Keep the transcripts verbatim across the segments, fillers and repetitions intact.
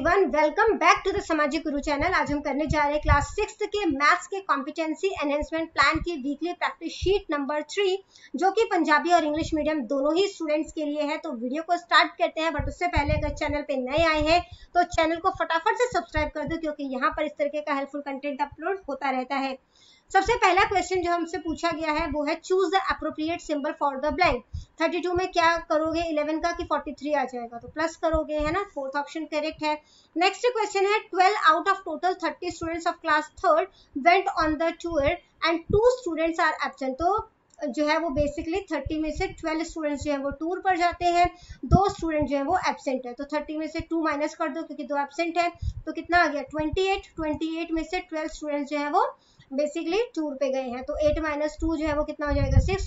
Everyone, welcome back to the Samajik Guru channel. आज हम करने जा रहे हैं क्लास सिक्स के मैथ्स के कॉम्पिटेंसी एनहेंसमेंट प्लान की weekly practice sheet number three, जो कि पंजाबी और इंग्लिश मीडियम दोनों ही स्टूडेंट्स के लिए है। तो वीडियो को स्टार्ट करते हैं, बट उससे पहले अगर चैनल पे नए आए हैं तो चैनल को फटाफट से सब्सक्राइब कर दो, क्योंकि यहाँ पर इस तरीके का हेल्पफुल कंटेंट अपलोड होता रहता है। सबसे पहला क्वेश्चन जो हमसे पूछा गया है वो है choose the appropriate symbol for the blank. Thirty two में क्या करोगे, इलेवन का कि फोर्टी थ्री आ जाएगा, तो प्लस करोगे, है ना। फोर्थ ऑप्शन करेक्ट है। नेक्स्ट क्वेश्चन है twelve out of total thirty students of class third went on the tour and two students are absent. तो जो है वो बेसिकली थर्टी में से ट्वेल्व स्टूडेंट्स जो है वो टूर पर जाते हैं, दो स्टूडेंट जो है वो एब्सेंट है। तो थर्टी में से टू माइनस कर दो क्योंकि दो एब्सेंट है, तो कितना आ गया ट्वेंटी एट। ट्वेंटी एट में से ट्वेल्व स्टूडेंट्स जो है वो बेसिकली टूर पे गए हैं, तो एट माइनस टू जो है वो कितना हो जाएगा सिक्स।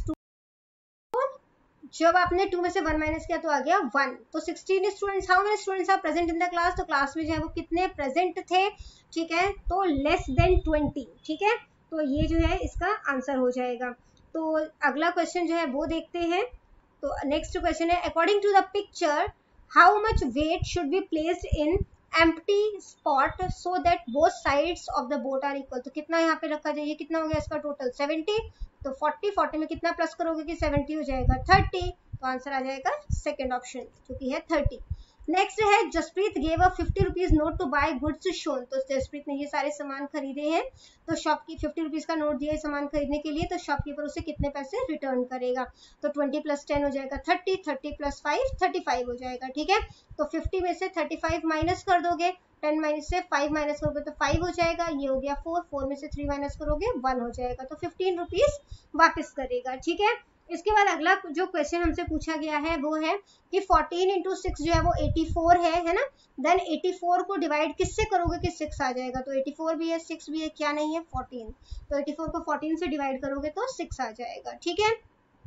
जब आपने टू में से वन माइनस किया तो आ गया वन। तो sixteen students, how many students are present in the class, तो क्लास में जो है वो कितने प्रेजेंट थे, ठीक है, तो लेस देन ट्वेंटी, ठीक है। तो ये जो है इसका आंसर हो जाएगा। तो अगला क्वेश्चन जो है वो देखते हैं। तो नेक्स्ट क्वेश्चन है according to the picture how much weight should be placed in empty spot so that both sides of the boat are equal। तो कितना यहाँ पे रखा जाए, कितना हो गया इसका टोटल सेवेंटी। तो फोर्टी, फोर्टी में कितना प्लस करोगे कि सेवेंटी हो जाएगा थर्टी। तो आंसर आ जाएगा सेकंड ऑप्शन जो कि है थर्टी। नेक्स्ट है Jaspreet gave a fifty rupees note to buy goods shown. तो जसप्रीत ने ये सारे सामान खरीदे हैं, तो शॉप की फिफ्टी रुपीज का नोट दिया है सामान खरीदने के लिए, तो शॉपकीपर उसे कितने पैसे रिटर्न करेगा। तो ट्वेंटी प्लस टेन हो जाएगा thirty, thirty plus five thirty five हो जाएगा, ठीक है। तो फिफ्टी में से थर्टी फाइव माइनस कर दोगे, टेन माइनस से फाइव माइनस करोगे तो फाइव हो जाएगा, ये हो गया फोर, फोर में से थ्री माइनस करोगे वन हो जाएगा। तो फिफ्टीन रुपीज वापस करेगा, ठीक है। इसके बाद अगला जो क्वेश्चन हमसे पूछा गया है वो है कि फोर्टीन इंटू सिक्स जो है वो एटी फोर है, है ना। देन एटी फोर को डिवाइड किससे करोगे कि सिक्स आ जाएगा। तो एटी फोर भी है, सिक्स भी है, क्या नहीं है फोर्टीन। तो एटी फोर को फोर्टीन से डिवाइड करोगे तो सिक्स आ जाएगा, ठीक है।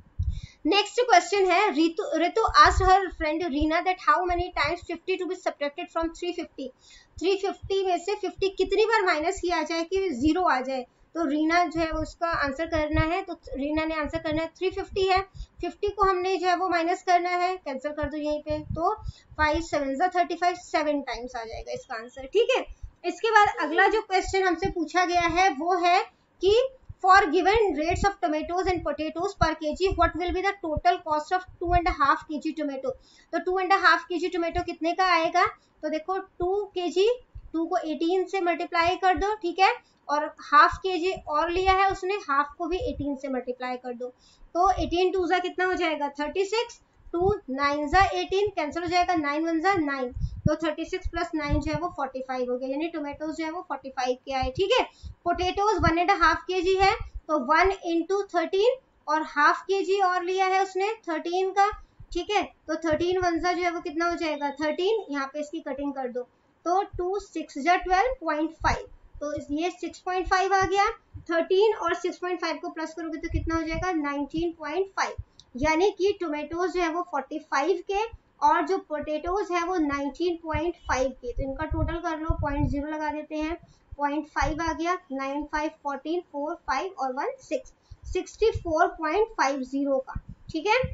नेक्स्ट क्वेश्चन है Ritu Ritu asked her friend Reena that how many times fifty to be subtracted from three fifty. Three fifty में से फिफ्टी कितनी बार माइनस किया जाए कि जीरो आ जाए। तो रीना जो है उसका आंसर करना है, तो रीना ने आंसर करना है थ्री फिफ्टी है। फिफ्टी को हमने जो है वो माइनस करना है, कैंसिल कर दो यहीं पे, तो फाइव सेवन जा थर्टी फाइव, सेवन टाइम्स आ जाएगा इसका आंसर, ठीक है। इसके बाद अगला जो क्वेश्चन हमसे पूछा गया है वो है कि for given rates of tomatoes and potatoes per kg what will be the total cost of two and a half kg tomato। तो two and a half kg tomato कितने का आएगा, तो देखो टू kg, टू को eighteen से multiply कर दो, ठीक है, और हाफ के जी और लिया है उसने, हाफ को भी एटीन से मल्टीप्लाई कर दो। तो एटीन टू जा कितना हो जाएगा थर्टी सिक्स, टू नाइन जा एटीन, कैंसिल हो जाएगा, नाइन वन जा नाइन, तो थर्टी सिक्स प्लस नाइन जो है वो फोर्टी फाइव हो गया, यानी टोमेटोज जो है वो फोर्टी फाइव के आए, ठीक है। Potatoes one and half K G है, तो वन इंटू थर्टीन और हाफ के जी और लिया है उसने थर्टीन का, ठीक है। तो थर्टीन वन जा जो है वो कितना हो जाएगा थर्टीन, यहाँ पे इसकी कटिंग कर दो, तो टू सिक्स जा ट्वेल्व पॉइंट फाइव, तो ये सिक्स पॉइंट फाइव आ गया। थर्टीन और सिक्स पॉइंट फाइव को प्लस करोगे तो कितना हो जाएगा नाइनटीन पॉइंट फाइव, यानी कि टोमेटोज जो है वो फोर्टी फाइव के और जो पोटेटोज है वो नाइनटीन पॉइंट फाइव के। तो इनका टोटल कर लो, पॉइंट जीरो लगा देते हैं, पॉइंट फाइव आ गया, nine five fourteen, four five और one six, sixty four point five zero का, ठीक है।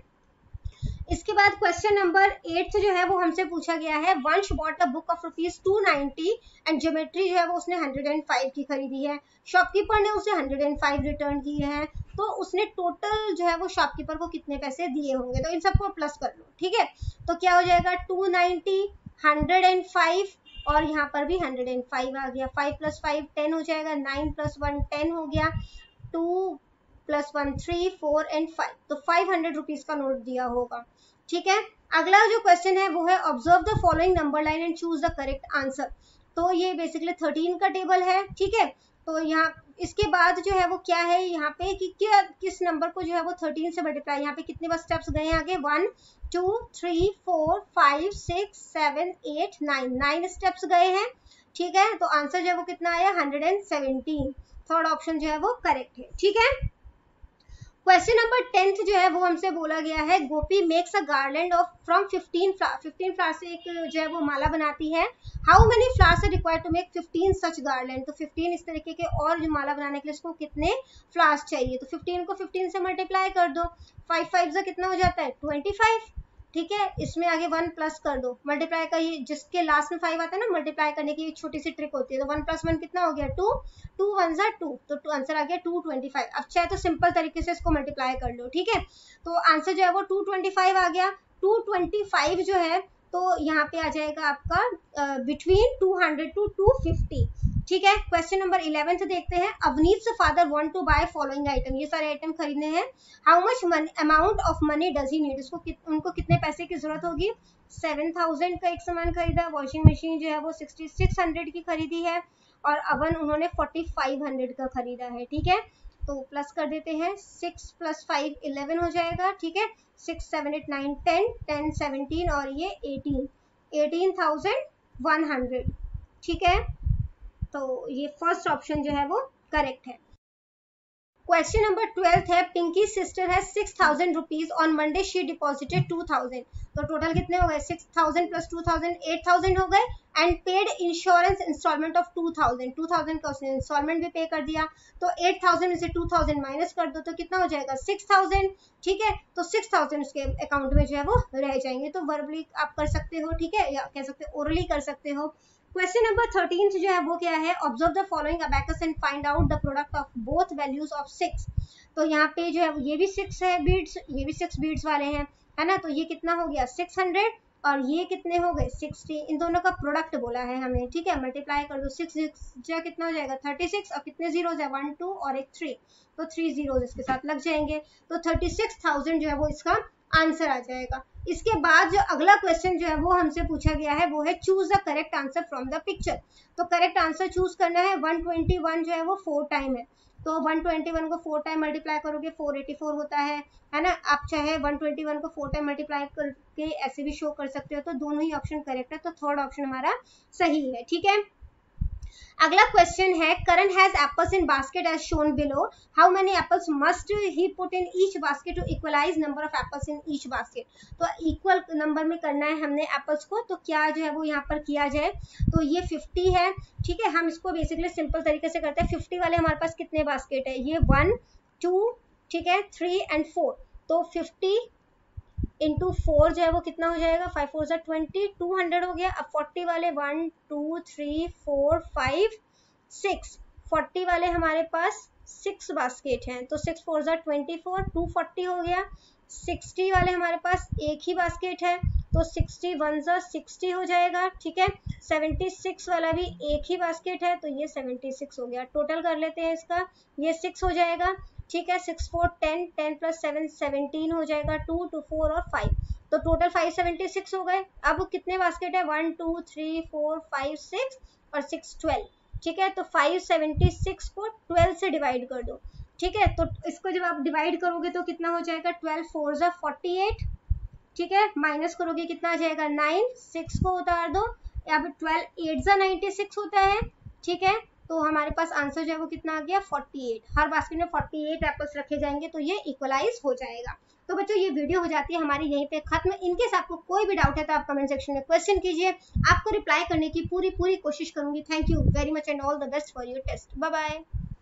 इसके बाद क्वेश्चन नंबर एट जो है वो हमसे पूछा गया है Vansh bought a book of rupees two ninety and geometry जो है वो उसने हंड्रेड एंड फाइव की खरीदी है, शॉपकीपर ने उसे हंड्रेड एंड फाइव रिटर्न किए हैं, तो उसने टोटल जो है वो शॉपकीपर को कितने पैसे दिए होंगे। तो इन सबको प्लस कर लो, ठीक है। तो क्या हो जाएगा two ninety, hundred and five और यहाँ पर भी हंड्रेड एंड फाइव आ गया, फाइव प्लस फाइव टेन हो जाएगा, नाइन प्लस वन टेन हो गया, two plus one three, four and five, तो फाइव हंड्रेड रुपीज का नोट दिया होगा, ठीक है। अगला जो क्वेश्चन है वो है observe the following number line and choose the correct answer. तो ये बेसिकली थर्टीन का टेबल है, ठीक है। तो यहाँ इसके बाद जो है वो क्या है यहाँ पे कि क्या किस नंबर को जो है वो थर्टीन से मल्टीप्लाई, यहाँ पे कितने बार स्टेप्स गए हैं आगे, one two three four five six seven eight nine, nine steps गए हैं, ठीक है। तो आंसर जो है वो कितना आया hundred and seventeen, third option जो है वो करेक्ट है, ठीक है। क्वेश्चन नंबर टेंथ जो है वो हमसे बोला गया है Gopi makes a garland of from fifteen flower, fifteen flower से एक जो है वो माला बनाती है, how many flowers are required to make fifteen such garland. तो फिफ्टीन इस तरीके के और जो माला बनाने के लिए उसको कितने फ्लावर्स चाहिए, तो फिफ्टीन को फिफ्टीन से मल्टीप्लाई कर दो, फाइव फाइव से कितना हो जाता है ट्वेंटी फाइव, ठीक है, इसमें आगे वन प्लस कर दो, मल्टीप्लाई का ये जिसके लास्ट में फाइव आता है ना, मल्टीप्लाई करने की छोटी सी ट्रिक होती है, तो वन प्लस वन कितना हो गया टू, टू वन जा टू, तो आंसर आ गया टू ट्वेंटी फाइव। अब चाहे तो सिंपल तरीके से इसको मल्टीप्लाई कर लो, ठीक है, तो आंसर जो है वो टू ट्वेंटी फाइव आ गया। टू ट्वेंटी फाइव जो है तो यहाँ पे आ जाएगा आपका between two hundred to two fifty, ठीक है। क्वेश्चन नंबर इलेवन से देखते हैं, Avneet father want to buy following item, ये सारे आइटम खरीदने हैं, how much amount of money does he need, उसको कित, उनको कितने पैसे की जरूरत होगी, सेवन थाउजेंड का एक सामान खरीदा, वॉशिंग मशीन जो है वो सिक्सटी सिक्स हंड्रेड की खरीदी है, और अवन उन्होंने फोर्टी फाइव हंड्रेड का खरीदा है, ठीक है। तो प्लस कर देते हैं, सिक्स प्लस फाइव इलेवन हो जाएगा, ठीक है, six seven eight nine ten, ten seventeen और ये eighteen, eighteen thousand one hundred, ठीक है। तो ये फर्स्ट ऑप्शन जो है वो करेक्ट है। क्वेश्चन नंबर ट्वेल्थ है, पिंकी सिस्टर है six thousand rupees on Monday she deposited two thousand, तो टोटल कितने हो गए, six thousand plus two thousand eight thousand हो गए, and paid insurance installment of two thousand, two thousand का उसने इंस्टॉलमेंट भी पे कर दिया, तो एट थाउजेंड में से टू थाउजेंड माइनस कर दो तो कितना हो जाएगा सिक्स थाउजेंड, ठीक है, तो सिक्स थाउजेंड उसके अकाउंट में जो है वो रह जाएंगे, तो वर्बली आप कर सकते हो, ठीक है, या कह सकते हो ओरली कर सकते हो। क्वेश्चन नंबर थर्टीन जो है वो क्या है, observe the following abacus and find out the product of both values of six, तो यहाँ पे जो है ये भी सिक्स है बीड्स, ये भी सिक्स बीड्स वाले हैं, है ना, तो ये कितना हो गया सिक्स हंड्रेड और ये कितने हो गए सिक्सटी, इन दोनों का प्रोडक्ट बोला है हमें, ठीक है, मल्टीप्लाई कर दो, सिक्स जो कितना हो जाएगा थर्टी सिक्स, और कितने जीरोज है वन टू और एक थ्री, तो थ्री जीरोज इसके साथ लग जाएंगे, तो थर्टी सिक्स थाउजेंड जो है वो इसका आंसर आ जाएगा। इसके बाद जो अगला क्वेश्चन जो है वो हमसे पूछा गया है वो है choose the correct answer from the picture, तो करेक्ट आंसर चूज करना है, वन ट्वेंटी वन जो है वो फोर टाइम है, तो वन ट्वेंटी वन को फोर टाइम मल्टीप्लाई करोगे फोर एटी फोर होता है, है ना, आप चाहे वन ट्वेंटी वन को फोर टाइम मल्टीप्लाई करके ऐसे भी शो कर सकते हो, तो दोनों ही ऑप्शन करेक्ट है, तो थर्ड ऑप्शन हमारा सही है, ठीक है। अगला क्वेश्चन है, Karan has apples in basket as shown below, how many apples must he put in each basket to equalize number of apples in each basket, तो इक्वल नंबर में करना है हमने एप्पल्स को, तो क्या जो है वो यहाँ पर किया जाए, तो ये फिफ्टी है, ठीक है, हम इसको बेसिकली सिंपल तरीके से करते हैं, फिफ्टी वाले हमारे पास कितने बास्केट है, ये वन टू, ठीक है, थ्री एंड फोर, तो फिफ्टी इंटू फोर जो है वो कितना हो जाएगा, फाइव फोर जा ट्वेंटी, टू हंड्रेड हो गया। अब फोर्टी वाले one two three four five six, forty वाले हमारे पास सिक्स बास्केट हैं, तो सिक्स फोर जा ट्वेंटी फोर, टू फोर्टी हो गया। सिक्सटी वाले हमारे पास एक ही बास्केट है, तो सिक्सटी वन जा सिक्सटी हो जाएगा, ठीक है। सेवेंटी सिक्स वाला भी एक ही बास्केट है, तो ये सेवेंटी सिक्स हो गया। टोटल कर लेते हैं इसका, ये सिक्स हो जाएगा, ठीक है, six four ten, ten plus seven seventeen हो जाएगा, टू टू फोर और फाइव, तो टोटल फाइव सेवेंटी सिक्स हो गए। अब कितने बास्केट है, one two three four five six और सिक्स ट्वेल्व, ठीक है, तो फाइव सेवेंटी सिक्स को ट्वेल्व से डिवाइड कर दो, ठीक है, तो इसको जब आप डिवाइड करोगे तो कितना हो जाएगा, ट्वेल्व फोर जा फोर्टी एट, ठीक है, माइनस करोगे कितना आ जाएगा नाइन, सिक्स को उतार दो, यहाँ पे ट्वेल्व एट जा नाइन्टी सिक्स होता है, ठीक है, तो हमारे पास आंसर जो है वो कितना आ गया फोर्टी एट, हर बास्केट में फोर्टी एट एप्पल्स रखे जाएंगे तो ये इक्वलाइज हो जाएगा। तो बच्चों ये वीडियो हो जाती है हमारी यहीं पे खत्म। इनकेस आपको कोई भी डाउट है तो आप कमेंट सेक्शन में क्वेश्चन कीजिए, आपको रिप्लाई करने की पूरी पूरी कोशिश करूंगी। Thank you very much and all the best for your test. Bye bye.